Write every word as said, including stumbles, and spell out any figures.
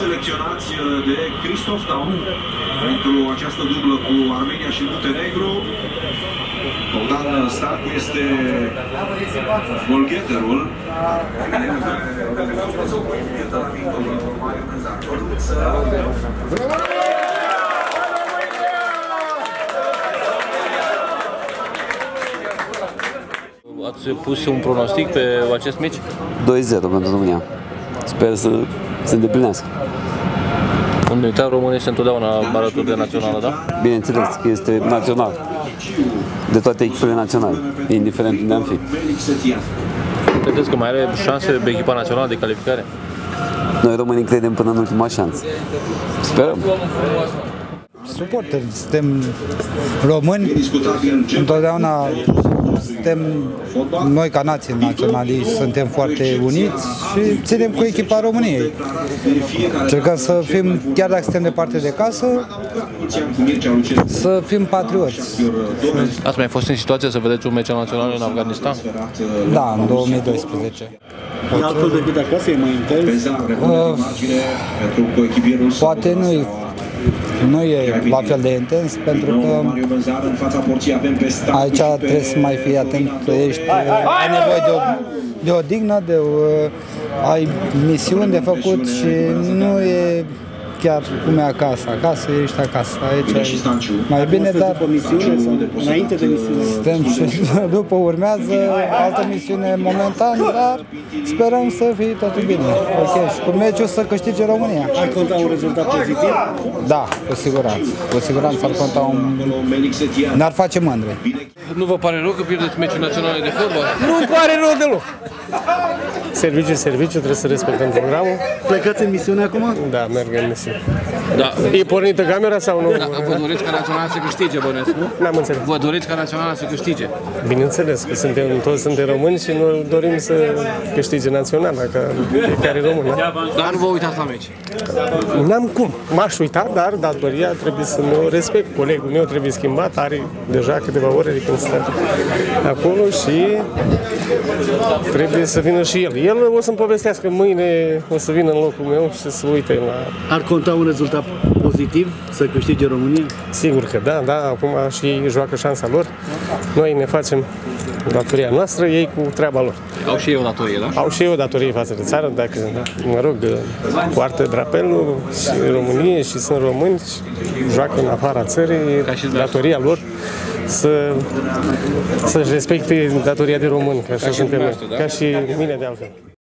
selecționați de Christoph Daum pentru această dublă cu Armenia și Muntenegru. Bogdan Starcu este golgheterul. Ați pus un pronostic pe acest meci? doi zero pentru România. Sper să se îndeplinească. Un militar român este întotdeauna alături de națională, da? Bineînțeles, este național. De toate echipele naționale, indiferent unde am fi. Credeți că mai are șanse pe echipa națională de calificare? Noi românii credem până în ultima șansă. Sperăm. Suporteri, suntem români, întotdeauna suntem, noi ca nație naționaliști, suntem foarte uniți și ținem cu echipa României. Încercăm să fim, chiar dacă suntem departe de casă, să fim patrioți. Ați mai fost în situație să vedeți un meci național în Afganistan? Da, în două mii doisprezece. Altfel decât acasă e mai intens? Uh, poate nu Nu e la fel de intens, pentru că aici trebuie să mai fii atent, ești, ai nevoie de o, de o dignă, de o, ai misiuni de făcut și nu e chiar cum e acasă. Acasă ești acasă, aici e mai bine, dar după misiune sau înainte de misiune? Suntem și după urmează altă misiune momentan, dar sperăm să fie totul bine. Ok, și cu meciul să câștige România. Ar conta un rezultat pozitiv? Da, cu siguranță. Cu siguranță ar conta un... Ne-ar face mândri. Nu vă pare rău că pierdeți meciul național de fotbal? Nu-mi pare rău deloc. Serviciu, serviciu, trebuie să respectăm programul. Plecați în misiune acum? Da, merg în misiune. Da. E pornită camera sau nu? Da, vă doriți ca naționala să câștige, bănesc, nu? N-am înțeles. Vă doriți ca naționala să câștige? Bineînțeles că suntem, toți suntem români și noi dorim să câștige naționala, ca fiecare român. Da? Dar nu vă uitați la meci? N-am cum. M-aș uita, dar datoria trebuie să mă respect. Colegul meu trebuie schimbat, are deja câteva ore de când stă acolo și trebuie să vină și el. El o să-mi povestească mâine, o să vină în locul meu și să uite la... Ar conta un rezultat pozitiv să câștige România? Sigur că da, da, acum și joacă șansa lor. Noi ne facem datoria noastră, ei cu treaba lor. Au și ei o datorie, da? Au și ei o datorie față de țară, dacă, mă rog, poartă drapelul și Românie și sunt români și joacă în afara țării, datoria lor să, să-și respecte datoria de român, ca și suntem noi, ca și mine de altfel.